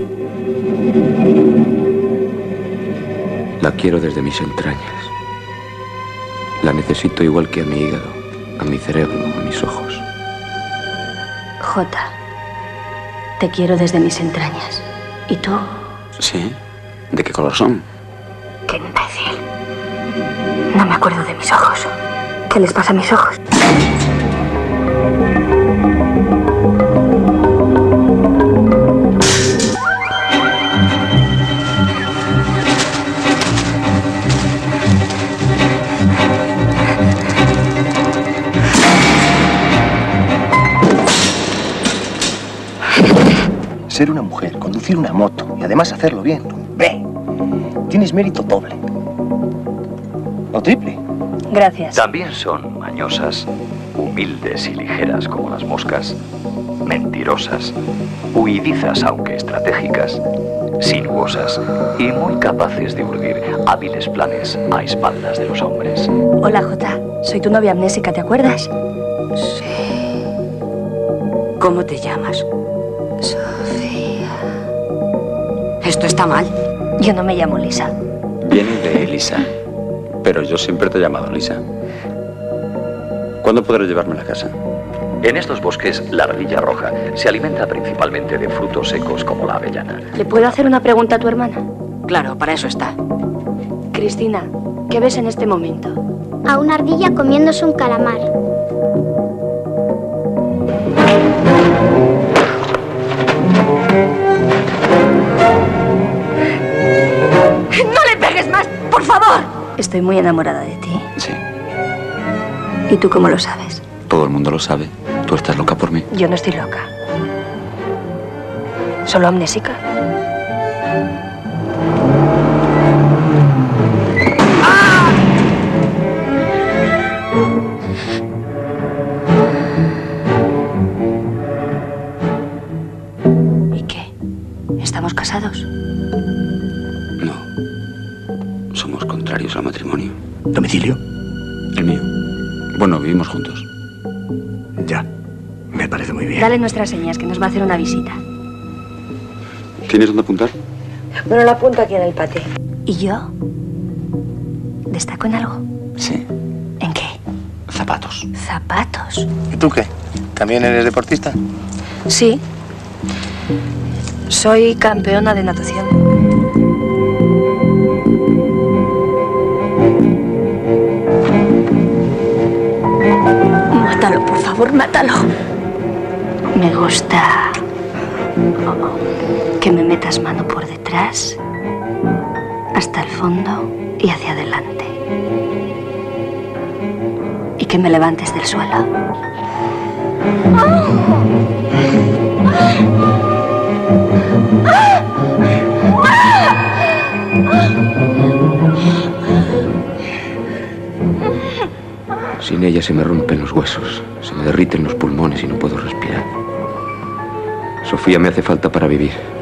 La quiero desde mis entrañas. La necesito igual que a mi hígado, a mi cerebro, a mis ojos. Jota, te quiero desde mis entrañas. ¿Y tú? ¿Sí? ¿De qué color son? ¡Qué imbécil! No me acuerdo de mis ojos. ¿Qué les pasa a mis ojos? Ser una mujer, conducir una moto y además hacerlo bien. ¡Ve! Tienes mérito doble. O triple. Gracias. También son mañosas, humildes y ligeras como las moscas, mentirosas, huidizas aunque estratégicas, sinuosas y muy capaces de urdir hábiles planes a espaldas de los hombres. Hola, Jota. Soy tu novia amnésica, ¿te acuerdas? Sí. ¿Cómo te llamas? Sofía. Esto está mal. Yo no me llamo Lisa. Viene de Elisa, pero yo siempre te he llamado Lisa. ¿Cuándo podré llevarme a la casa? En estos bosques, la ardilla roja se alimenta principalmente de frutos secos como la avellana. ¿Le puedo hacer una pregunta a tu hermana? Claro, para eso está. Cristina, ¿qué ves en este momento? A una ardilla comiéndose un calamar. ¡No le pegues más, por favor! Estoy muy enamorada de ti. Sí, ¿Y tú cómo lo sabes? todo el mundo lo sabe. Tú estás loca por mí. Yo no estoy loca. ¿Solo amnésica? ¿Y qué? ¿Estamos casados? No. Somos contrarios al matrimonio. ¿Domicilio? El mío. Bueno, vivimos juntos. Ya. Me parece muy bien. Dale nuestras señas, que nos va a hacer una visita. ¿Tienes dónde apuntar? Bueno, lo apunto aquí en el patio. ¿Y yo? ¿Destaco en algo? Sí. ¿En qué? Zapatos. ¿Zapatos? ¿Y tú qué? ¿También eres deportista? Sí. Soy campeona de natación. Mátalo, por favor, mátalo. Me gusta que me metas mano por detrás, hasta el fondo y hacia adelante. Y que me levantes del suelo. Sin ella se me rompen los huesos, se me derriten los pulmones y no puedo respirar. Sofía me hace falta para vivir.